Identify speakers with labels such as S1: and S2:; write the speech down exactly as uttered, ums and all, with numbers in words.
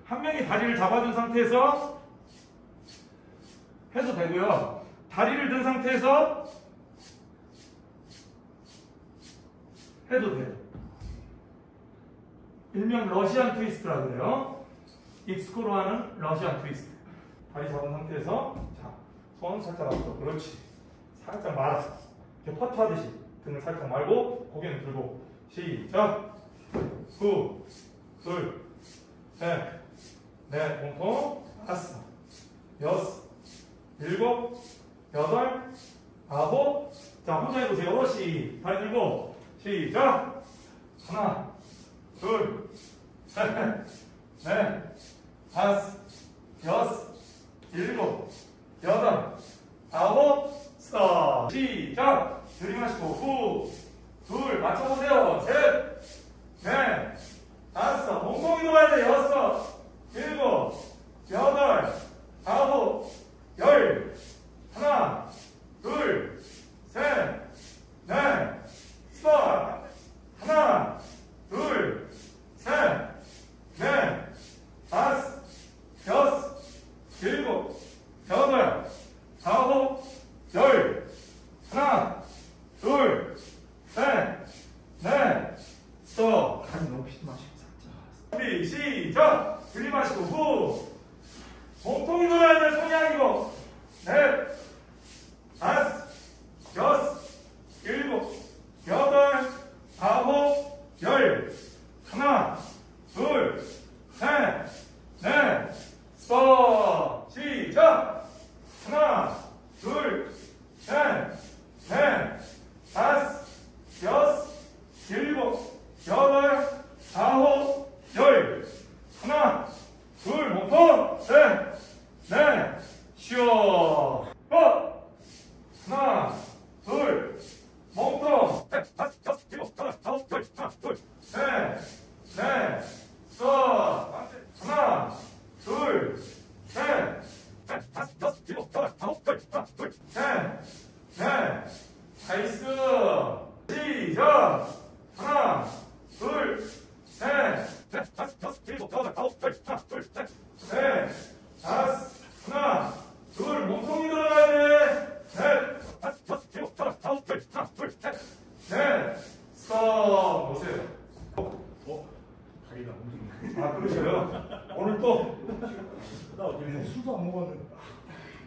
S1: 한 명이 다리를 잡아준 상태에서 해도 되고요. 다리를 든 상태에서 해도 돼요. 일명 러시안 트위스트라고 그래요. 익스코로 하는 러시안 트위스트. 다리 잡은 상태에서 자, 손 살짝 앞으로. 그렇지. 살짝 말아서. 이렇게 퍼트 하듯이 등을 살짝 말고 고개는 들고. 시작. 구, 둘, 셋, 넷, 몸통, 다섯, 여섯, 일곱, 여덟, 아홉. 자, 혼자 해보세요. 시, 다리 들고. 시작. 하나, 둘, 셋, 넷, 다섯, 여섯, 일곱, 여덟, 아홉, 스톱. 시작. 들이마시고 후, 둘, 맞춰보세요. 셋, 넷, 다섯, 몽둥이 돌아야 돼. 여섯, 일곱, 여덟, 아홉, 열. 하나, 둘, 셋, 넷, 스톱. 하나, 둘, 셋, 넷, 다섯, 여섯, 일곱, 여덟, 아홉, 열. 하나, 둘, 셋, 넷, 스톱.
S2: 다리 높이 마시고 살짝.
S1: 준비, 시작! 들이마시고, 후. 몸통이 돌아야 돼, 손이 아니고. 넷, 다섯, 여섯, 일곱, 여덟, 아홉, 열. 하나, 둘, 셋, 넷, 스톱. 시작! 하나, 둘, 셋, 넷, 다섯, 여섯, 일곱, 여덟, 아홉, 열. 하나, 둘, 몸통, 셋, 넷, 쉬어. 어! 하나, 둘, 몸통, 셋, 다섯, 여섯, 일곱, 여덟, 아홉, 열. 하나, 둘, 셋, 넷, 스톱. 하나, 둘, 셋, 넷, 다섯, 여섯, 일곱, 여덟, 아홉, 열. 하나, 둘, 셋, 넷. 나이스. 시작. 하나, 둘, 셋, 넷, 다섯, 여섯, 일곱, 여덟, 아홉, 열. 하나, 둘, 셋, 넷, 다섯. 하나, 둘, 몸통이 들어가야 돼. 넷, 다섯, 여섯, 일곱, 여덟, 아홉, 열. 하나, 둘, 셋, 넷. 스톱. 보세요.
S2: 어? 다리가 움직이네.
S1: 아, 그러셔요? 오늘 또
S2: 나 어제 술도 안 먹었는데.